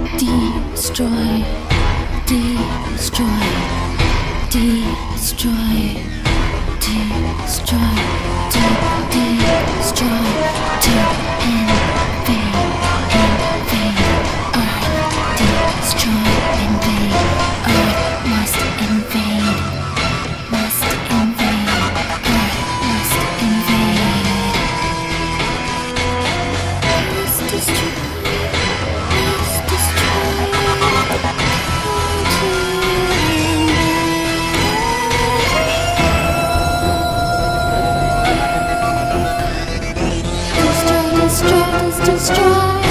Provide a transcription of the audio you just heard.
Destroy, destroy, destroy, destroy, destroy, to invade, Earth, destroy, invade, Earth must invade, Earth must invade. Must destroy, must destroy. Destroy.